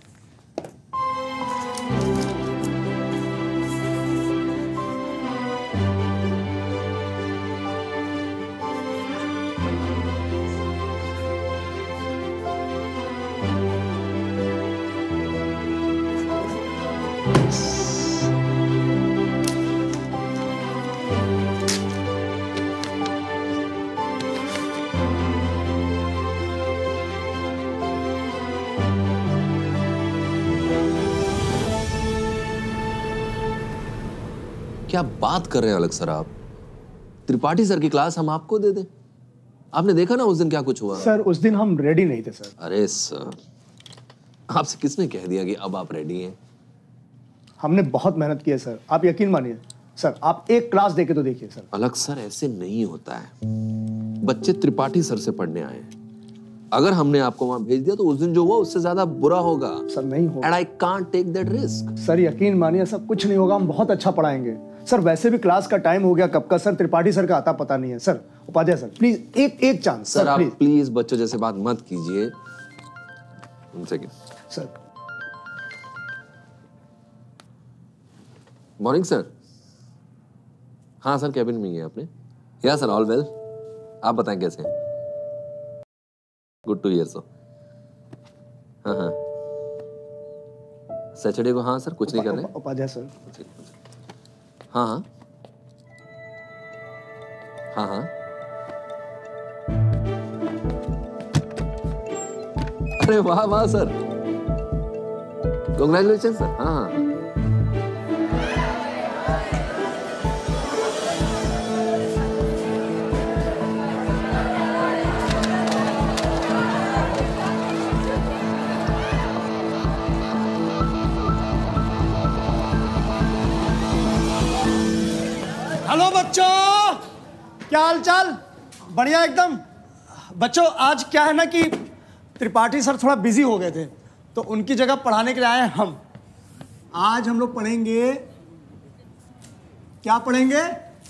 क्या बात कर रहे हैं अलग सर आप? त्रिपाठी सर की क्लास हम आपको दे दें? आपने देखा ना उस दिन क्या कुछ हुआ। सर उस दिन हम रेडी नहीं थे सर। अरे सर, आपसे किसने कह दिया कि अब आप रेडी हैं? हमने बहुत मेहनत की है सर, आप यकीन मानिए। सर आप एक क्लास देके तो देखिए सर। अलग सर ऐसे नहीं होता है, बच्चे त्रिपाठी सर से पढ़ने आए हैं। अगर हमने आपको वहां भेज दिया तो उस दिन जो हुआ उससे ज्यादा बुरा होगा। सर नहीं होगा। And I can't take that risk. Sir यकीन मानिए सब कुछ नहीं होगा, हम बहुत अच्छा पढ़ाएंगे। सर वैसे भी क्लास का टाइम हो गया कब का सर, त्रिपाठी सर का आता पता नहीं है। सर उपाध्याय सर प्लीज एक एक चांस सर, सर आप प्लीज प्लीज बच्चों जैसे बात मत कीजिए। Sir morning sir. हाँ सर, कैबिन में ही है आपने? या सर, ऑल वेल। आप बताएं कैसे हैं? Good to hear so. हाँ हाँ सैटरडे को। हाँ सर, कुछ नहीं कर रहे। उपाध्याय सर। हाँ हाँ हाँ हाँ अरे वाह वाह सर, कांग्रेचुलेशन सर। हाँ हाँ हेलो बच्चों, क्या हाल चाल? बढ़िया एकदम। बच्चों आज क्या है ना कि त्रिपाठी सर थोड़ा बिजी हो गए थे तो उनकी जगह पढ़ाने के लिए आए हैं हम। आज हम लोग पढ़ेंगे, क्या पढ़ेंगे?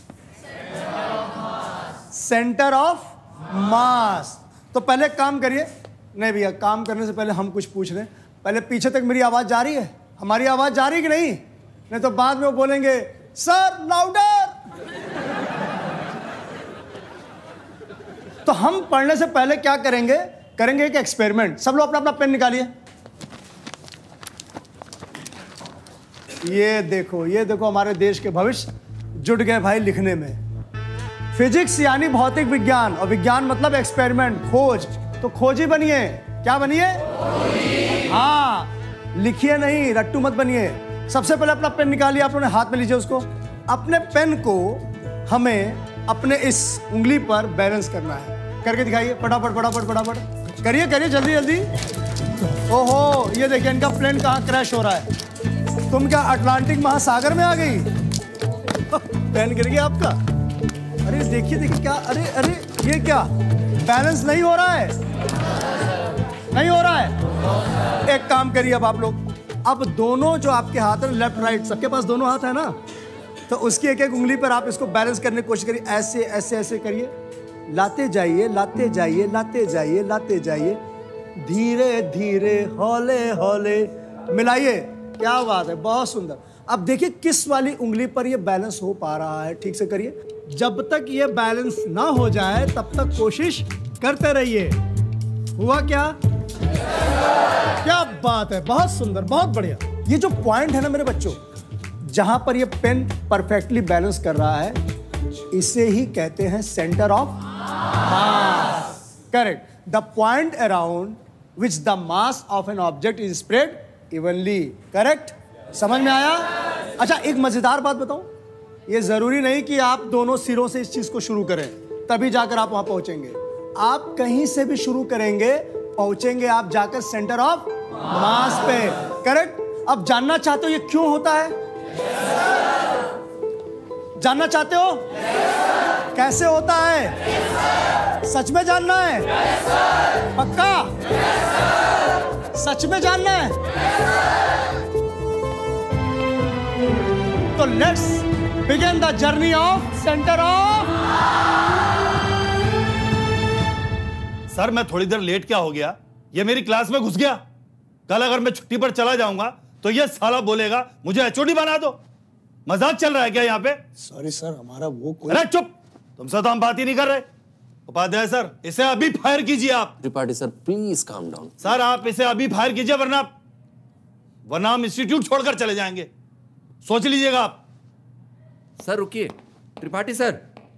Centre of mass. तो पहले काम करिए। नहीं भैया, काम करने से पहले हम कुछ पूछ रहे हैं। पहले पीछे तक मेरी आवाज जा रही है? हमारी आवाज जा रही है कि नहीं? नहीं तो बाद में वो बोलेंगे सर लाउडर। तो हम पढ़ने से पहले क्या करेंगे? करेंगे एक एक्सपेरिमेंट। सब लोग अपना अपना पेन निकालिए। ये देखो, ये देखो हमारे देश के भविष्य जुट गए भाई लिखने में। फिजिक्स यानी भौतिक विज्ञान, और विज्ञान मतलब एक्सपेरिमेंट, खोज। तो खोजी बनिए। क्या बनिए? हाँ, लिखिए नहीं, रट्टू मत बनिए। सबसे पहले अपना पेन निकालिए, आप लोगों ने हाथ में लीजिए उसको। अपने पेन को हमें अपने इस उंगली पर बैलेंस करना है। करके दिखाइए फटाफट फटाफट फटाफट। करिए करिए जल्दी जल्दी। ओहो, ये देखिए इनका प्लेन कहाँ क्रैश हो रहा है। तुम क्या अटलांटिक महासागर में आ गई? पेन गिर गया आपका? अरे देखिए देखिए क्या, अरे अरे ये क्या बैलेंस नहीं हो रहा है? नहीं हो रहा है। एक काम करिए अब आप लोग, अब दोनों जो आपके हाथ है, लेफ्ट राइट सबके पास दोनों हाथ है ना, तो उसकी एक एक उंगली पर आप इसको बैलेंस करने की कोशिश करिए। ऐसे ऐसे ऐसे करिए, लाते जाइए लाते जाइए लाते जाइए लाते जाइए, धीरे धीरे हौले हौले मिलाइए। क्या बात है, बहुत सुंदर। अब देखिए किस वाली उंगली पर ये बैलेंस हो पा रहा है। ठीक से करिए। जब तक ये बैलेंस ना हो जाए तब तक कोशिश करते रहिए। हुआ क्या? क्या बात है, बहुत सुंदर, बहुत बढ़िया। ये जो पॉइंट है ना मेरे बच्चों, जहां पर ये पेन परफेक्टली बैलेंस कर रहा है, इसे ही कहते हैं centre of mass. Correct. The point around which the mass of an object is spread evenly. Correct? समझ में आया? अच्छा, एक मजेदार बात बताऊं, ये जरूरी नहीं कि आप दोनों सिरों से इस चीज को शुरू करें। तभी जाकर आप वहां पहुंचेंगे। आप कहीं से भी शुरू करेंगे, पहुंचेंगे आप जाकर सेंटर ऑफ मास पे। करेक्ट? अब जानना चाहते हो ये क्यों होता है? जानना चाहते हो कैसे होता है? सच में जानना है? पक्का? सच में जानना है? तो let's begin the journey of centre of. Sir मैं थोड़ी देर लेट क्या हो गया? ये मेरी क्लास में घुस गया। कल अगर मैं छुट्टी पर चला जाऊंगा तो ये साला बोलेगा मुझे एचओडी बना दो। मजाक चल रहा है क्या यहाँ पे? सॉरी सर, हमारा वो कोई। अरे चुप, तुमसे तो हम बात ही नहीं कर रहे। उपाध्याय सर, इसे अभी फायर कीजिए आप। Tripathi sir please calm down. Sir आप इसे अभी फायर कीजिए, वरना वरना हम इंस्टीट्यूट छोड़कर चले जाएंगे। सोच लीजिएगा आप। सर रुकिए, त्रिपाठी सर।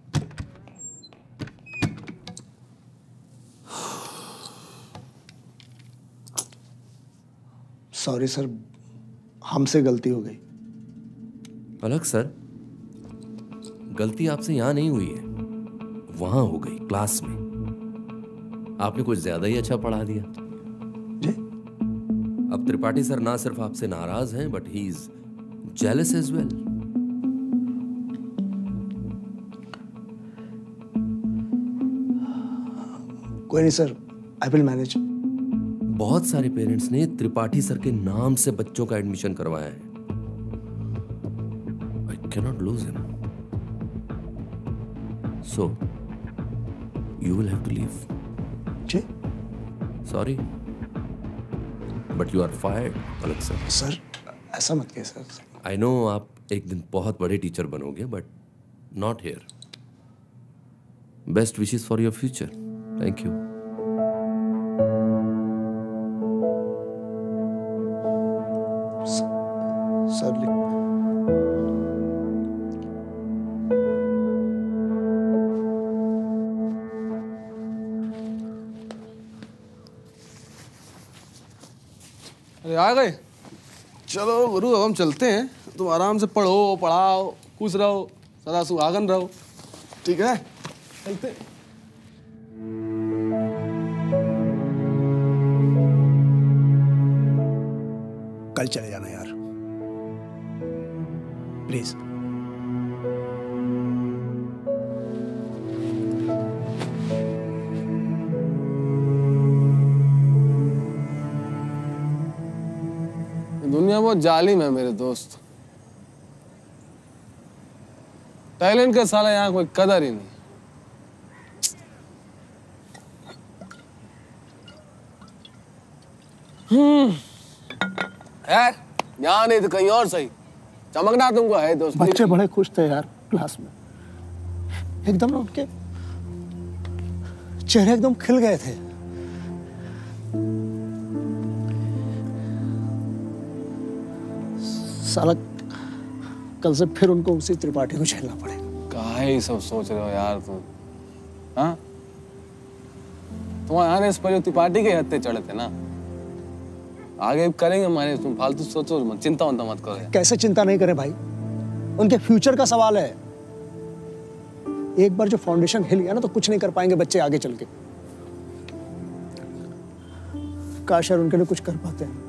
सॉरी सर, हमसे गलती हो गई। अलग सर, गलती आपसे यहां नहीं हुई है, वहां हो गई क्लास में। आपने कुछ ज्यादा ही अच्छा पढ़ा दिया जी। अब त्रिपाठी सर ना सिर्फ आपसे नाराज हैं, but he is jealous as well. कोई नहीं सर, आई विल मैनेज। बहुत सारे पेरेंट्स ने त्रिपाठी सर के नाम से बच्चों का एडमिशन करवाया है। I cannot lose him, so you will have to leave. जी sorry, but you are fired Alakh sir. Sir ऐसा मत कहिए सर। आई नो आप एक दिन बहुत बड़े टीचर बनोगे, but not here. Best wishes for your future. Thank you. Sir अरे आ गए? चलो गुरु अब हम चलते हैं। तुम आराम से पढ़ो, पढ़ाओ, खुश रहो, सदा सुहागन रहो। ठीक है, चलते हैं। कल चले जाना यार, प्लीज। दुनिया बहुत जालिम है मेरे दोस्त। टैलेंट का साला यहाँ कोई कदर ही नहीं। हम्म यार, यहाँ नहीं तो कहीं और सही। चमकना तुमको है दोस्त। बच्चे बड़े खुश थे यार क्लास में, एकदम ना उनके चेहरे एकदम खिल गए थे। साला कल से फिर उनको उसी त्रिपाठी को झेलना पड़ेगा। कहाँ ही सब सोच रहे हो यार तुम? हाँ, तुम्हारे आने से पहले त्रिपाठी के हत्थे चढ़े थे ना। आगे करेंगे हमारे, तुम फालतू सोचो मत, चिंता वंता मत करो। कैसे चिंता नहीं करें भाई, उनके फ्यूचर का सवाल है। एक बार जो फाउंडेशन हिल गया ना तो कुछ नहीं कर पाएंगे बच्चे आगे चल के। काश यार उनके लिए कुछ कर पाते हैं।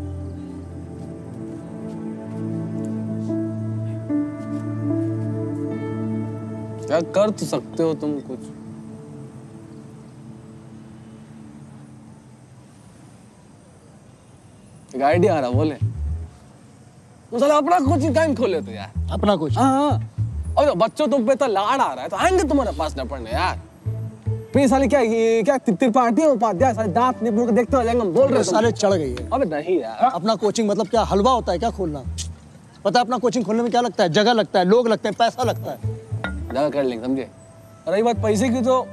क्या कर तो सकते हो तुम कुछ? एक आइडिया आ रहा, बोले तो साला अपना कोचिंग टाइम खोले तो यार। अपना कुछ? हाँ हाँ। और बच्चों तुम पे तो लाड़ आ रहा है तो आएंगे तुम्हारे पास न पढ़ने यार। फिर साले क्या ये क्या त्रिपाठी उपाध्याय साले दांत निपुण के देखते हो जाएंगे हम बोल रहे हैं। साले चढ़ गई है। अबे नहीं यार, अपना कोचिंग मतलब क्या हलवा होता है क्या खोलना? पता है अपना कोचिंग खोलने में क्या लगता है? जगह लगता है, लोग लगते हैं, पैसा लगता है। जगह कर लेंगे, समझे? रही बात पैसे की तो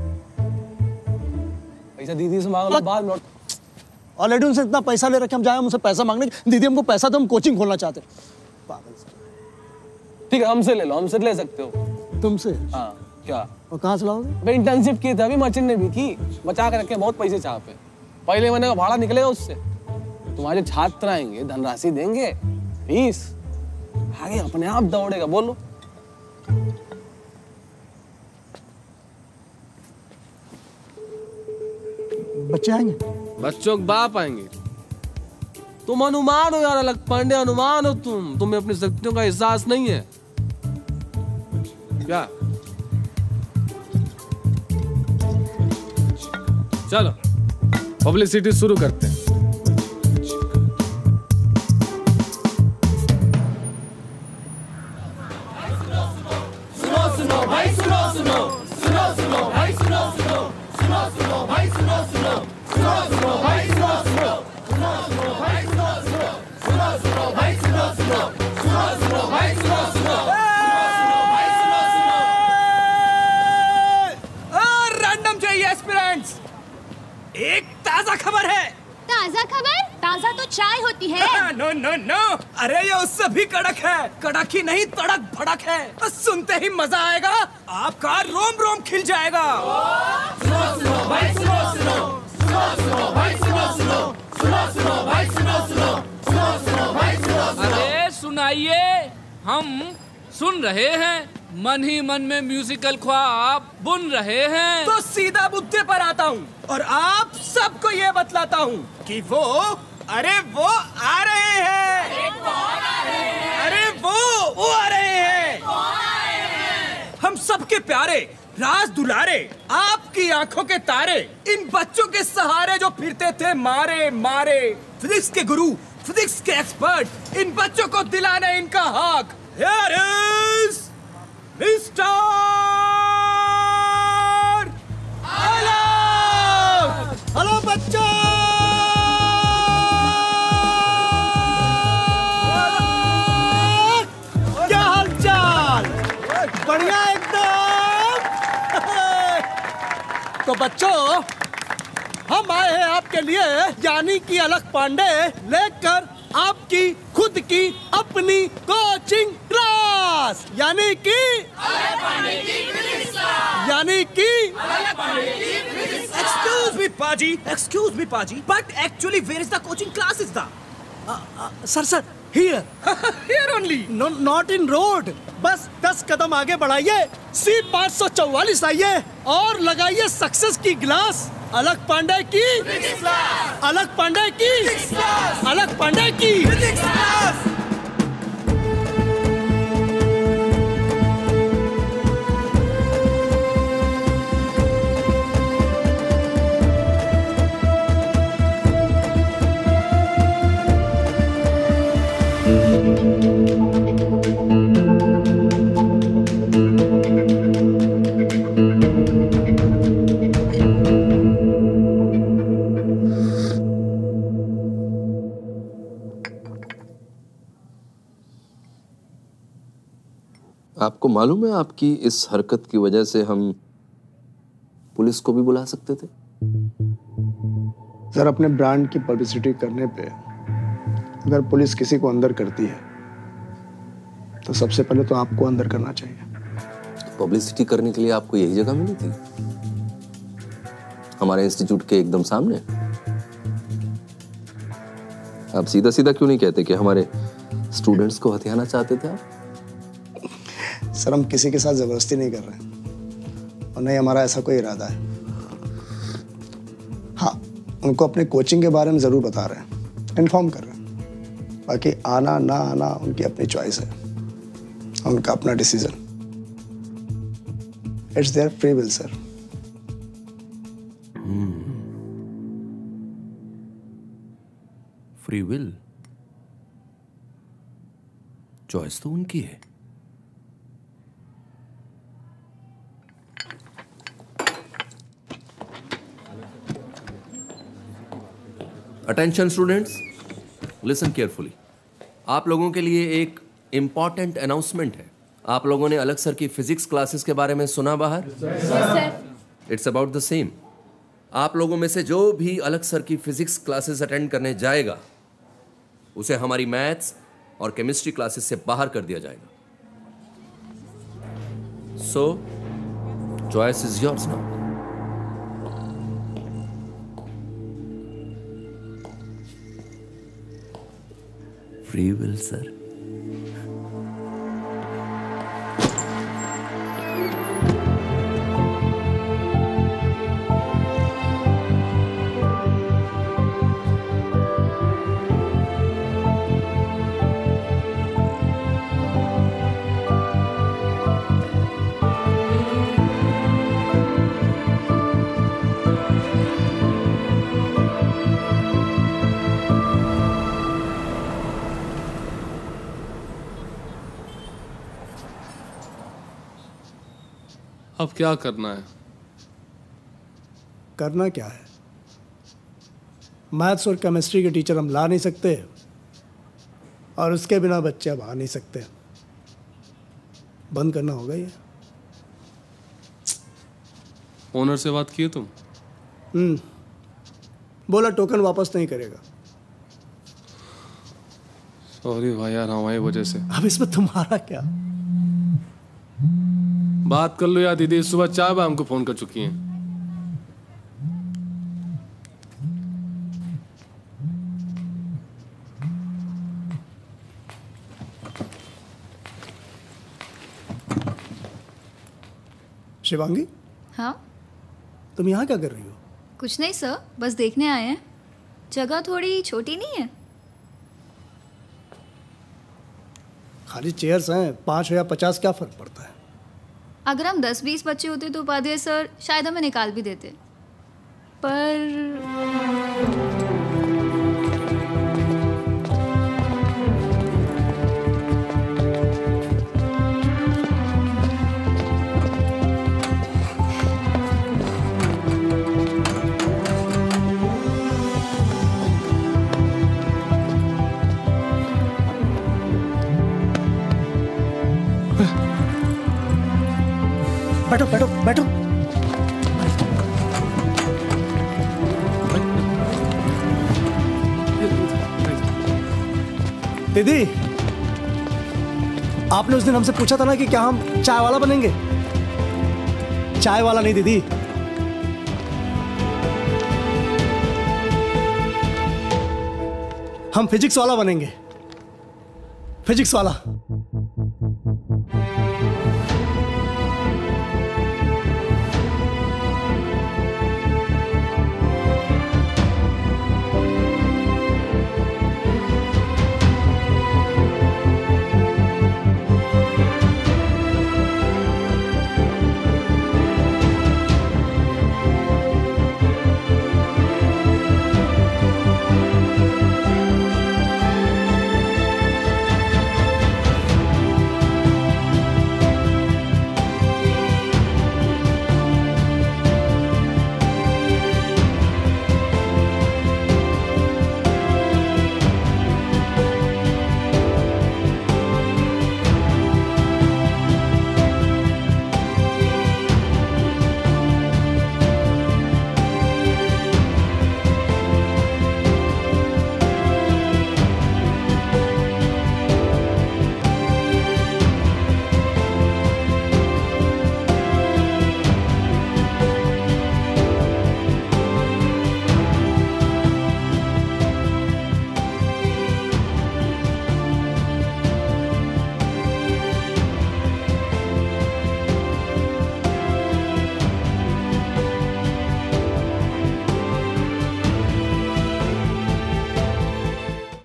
पैसा दीदी से मांग लो बाद में। ऑलरेडी उनसे इतना पैसा ले रखे, हम जाए उनसे पैसा मांगने, दीदी हमको पैसा तो हम कोचिंग खोलना चाहते। पागल से। ठीक है, हमसे ले लो, हमसे ले सकते हो। तुमसे? हाँ। क्या? और कहाँ से लाओगे? मैं इंटर्नशिप की थी अभी, मर्चेंट ने भी की, बचा के रखे बहुत पैसे चाह पे। पहले महीने का भाड़ा निकलेगा उससे। तुम्हारे छात्र आएंगे, धनराशि देंगे, फीस आगे अपने आप दौड़ेगा। बोलो बच्चे आएंगे? बच्चों के बाप आएंगे। तुम अनुमान हो यार, अलग पांडे, अनुमान हो तुम। तुम्हें अपनी शक्तियों का एहसास नहीं है क्या? चलो पब्लिसिटी शुरू करते हैं। सुनो सुनो भाई सुनो सुनो सुनो सुनो भाई सुनो सुनो सुनो सुनो भाई सुनो सुनो सुनो सुनो भाई सुनो सुनो सुनो सुनो भाई सुनो सुनो सुनो सुनो भाई सुनो सुनो सुनो सुनो भाई सुनो सुनो रैंडम चाहिए एस्पिरेंट्स। एक ताजा खबर है। ताजा खबर? ताजा तो चाय होती है। नो नो नो, अरे ये उससे भी कड़क है। कड़क ही नहीं, तड़क भड़क है। सुनते ही मजा आएगा, आपका रोम रोम खिल जाएगा। सुनो सुनो भाई सुनो सुनो सुनो सुनो भाई सुनो सुनो सुनो सुनो भाई सुनो सुनो सुनो सुनो भाई सुनो सुनो। अरे सुनाइए, हम सुन रहे हैं, मन ही मन में म्यूजिकल ख्वाब बुन रहे हैं। तो सीधा मुद्दे पर आता हूँ और आप सबको ये बतलाता हूँ कि वो, अरे वो आ रहे हैं। अरे वो वो आ रहे हैं। हम सबके प्यारे, राज दुलारे, आपकी आंखों के तारे, इन बच्चों के सहारे जो फिरते थे मारे मारे। फिजिक्स के गुरु, फिजिक्स के एक्सपर्ट, इन बच्चों को दिलाने इनका हक। Here is mister Alakh. Hello बच्चों, क्या हालचाल? बढ़िया एकदम। तो बच्चों, हम आए हैं आपके लिए, यानी कि अलग पांडे लेकर आपकी खुद की अपनी कोचिंग क्लास, यानी कि यानी कि एक्सक्यूज मी पाजी, एक्सक्यूज मी पाजी, but actually where is the coaching class is the? Sir sir here here only, no not in road. बस दस कदम आगे बढ़ाइए, सी पाँच सौ चौवालीस आइए और लगाइए सक्सेस की ग्लास। अलग पांडे की अलग पांडे की अलग पांडे की आपको मालूम है, आपकी इस हरकत की वजह से हम पुलिस को भी बुला सकते थे। सर, अपने ब्रांड की पब्लिसिटी करने पे अगर पुलिस किसी को अंदर करती है तो सबसे पहले तो आपको अंदर करना चाहिए। पब्लिसिटी करने के लिए आपको यही जगह मिली थी, हमारे इंस्टीट्यूट के एकदम सामने। आप सीधा सीधा क्यों नहीं कहते कि हमारे स्टूडेंट्स को हथियाना चाहते थे आप? सर, हम किसी के साथ जबरदस्ती नहीं कर रहे और नहीं हमारा ऐसा कोई इरादा है। हाँ, उनको अपने कोचिंग के बारे में जरूर बता रहे हैं, इन्फॉर्म कर रहे हैं। बाकी आना ना आना उनकी अपनी चॉइस है, उनका अपना decision. It's their free will sir. Free will, choice तो उनकी है। Attention students, listen carefully. आप लोगों के लिए एक इंपॉर्टेंट अनाउंसमेंट है। आप लोगों ने अलग सर की फिजिक्स क्लासेस के बारे में सुना बाहर? It's about the same. आप लोगों में से जो भी अलग सर की फिजिक्स क्लासेस अटेंड करने जाएगा उसे हमारी मैथ्स और केमिस्ट्री क्लासेस से बाहर कर दिया जाएगा। So choice is yours now. Free will sir. अब क्या करना है? करना क्या है? मैथ्स और केमिस्ट्री के टीचर हम ला नहीं सकते और उसके बिना बच्चे अब आ नहीं सकते। बंद करना होगा ये। ओनर से बात की है तुम? हम्म, बोला टोकन वापस नहीं करेगा। सॉरी भाई यार, हमारी वजह से। अब इसमें तुम्हारा क्या? बात कर लो यार, दीदी सुबह चार बार हमको फोन कर चुकी हैं। शिवांगी, हाँ तुम यहाँ क्या कर रही हो? कुछ नहीं सर, बस देखने आए हैं। जगह थोड़ी छोटी नहीं है? खाली चेयर्स हैं, पाँच हो या पचास क्या फर्क पड़ता है? अगर हम दस बीस बच्चे होते तो उपाध्याय सर शायद हमें निकाल भी देते, पर बैठो बैठो बैठो। दीदी, आपने उस दिन हमसे पूछा था ना कि क्या हम चाय वाला बनेंगे? चाय वाला नहीं दीदी, हम फिजिक्स वाला बनेंगे। फिजिक्स वाला।